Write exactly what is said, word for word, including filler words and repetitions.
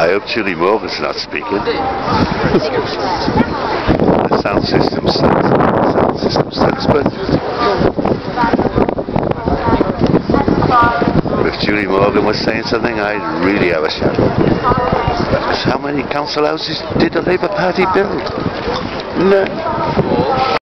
I hope Julie Morgan's not speaking. The sound system sucks. The sound system sucks, but if Julie Morgan was saying something, I'd really have a shout. Because how many council houses did the Labour Party build? None.